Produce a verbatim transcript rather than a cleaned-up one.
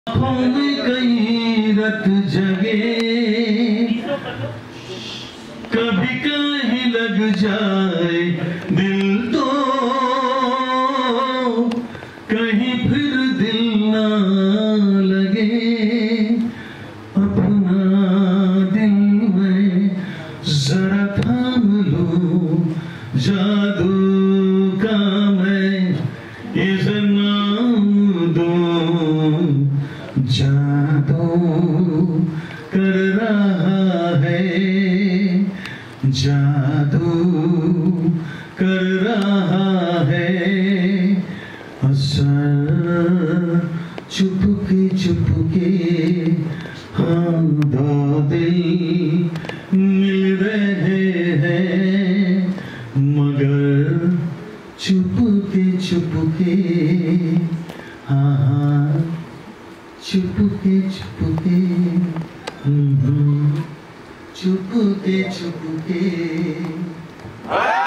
आँखों में कई रत जगे, कभी कहीं लग जाए दिल तो कहीं फिर दिल ना लगे। अपना दिल में जरा थाम लो, जादू का मैं इसे नाम दूं। जादू कर रहा है, जादू कर रहा है असर। चुपके चुपके हम दो दिल मिल रहे हैं, मगर चुपके चुपके, हाँ हाँ चुपके चुपके, चुपके चुपके।